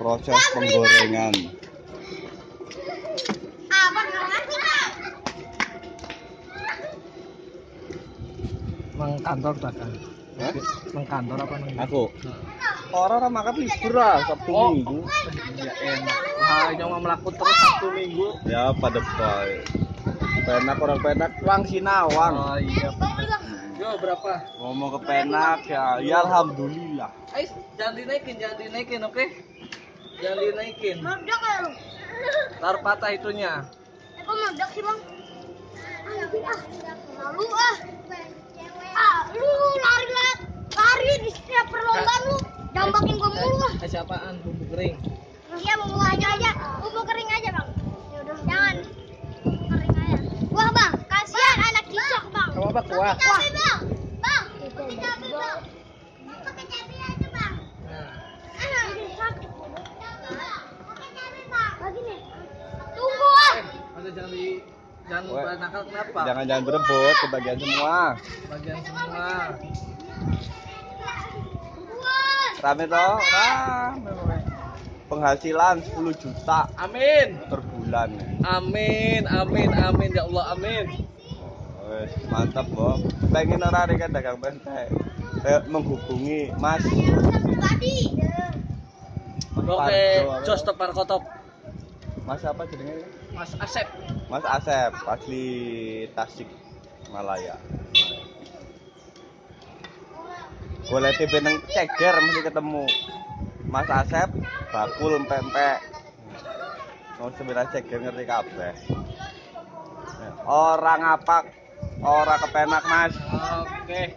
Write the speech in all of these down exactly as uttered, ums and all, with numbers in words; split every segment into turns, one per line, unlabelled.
Proses penggorengan.
Mang kantor dagang.
Hah?
Mang kantor apa nang?
Aku. Orang-orang makan libur lah Sabtu
Oh.
Minggu.
Ya enak. Wah, jangan melakukan terus Sabtu Minggu.
Ya pada baik. Penak orang penak uang Sinawang.
Oh iya. Yo berapa?
Ngomong ke penak ya, ya alhamdulillah.
Ais, jangan dinaikin, jangan dinaikin, oke? Jangan dinaikin.
Meledak ya lu?
Taruh patah itunya.
Eh kok meledak sih bang? Ah, lalu ah. Ah, lu lari lah, lari di setiap perlombaan lu. Jambakin gua mulu ah.
Eh, siapaan? Bumbu kering.
Iya bumbu aja aja, bumbu kering aja bang. Ya udah jangan. Kering aja. Wah bang, kasihan anak cicak bang.
Kamu apa kuah?
Pakai cabai bang, bang. Pakai cabai bang. Pakai cabai aja bang.
Nah,
Ah, ini sakit. Pakai cabai bang. Lagi nih. Tunggu ah.
eh, masa jangan di jangan
Weh.
nakal kenapa?
Jangan jangan berebut kebagian semua.
Bagian semua.
Rame toh, rame. rame. Penghasilan sepuluh juta
Amin.
per bulan.
Amin, amin, amin ya Allah, amin.
Wes, mantap, Bos. Pengen ora rek dagang pentek. Eh, menghubungi Mas.
Pribadi.
Oke, jos tepar kotop.
Mas apa jenenge?
Mas Asep.
Mas Asep, asli Tasik Malaya. Boleh tipe nang ceger mesti ketemu. Mas Asep, bakul pempek. Mau sembilan ceger ngerti kabeh. Orang apa? Ora kepenak, Mas.
Oke.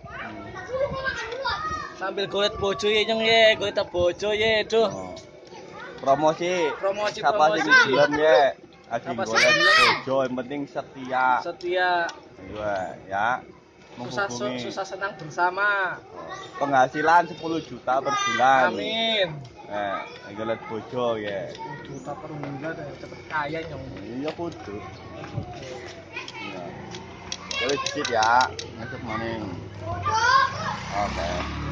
Sambil golet bojo ye nyeng ye, golet bojo ye, duh.
Oh. Promosi.
Promosi,
Siapa sing
promosi.
gelem ye? Lagi
Siapa sing
golek
gelem?
bojo, yang penting setia.
Setia,
Iya, ya.
susah su-
Menghubungi.
susah senang bersama.
Penghasilan sepuluh juta per bulan.
Amin.
Eh, golek bojo ya.
Juta per bulan ya, cepet kaya nyong.
Iya kudu. Iya. Jadi sedikit ya, masuk maning. Oke.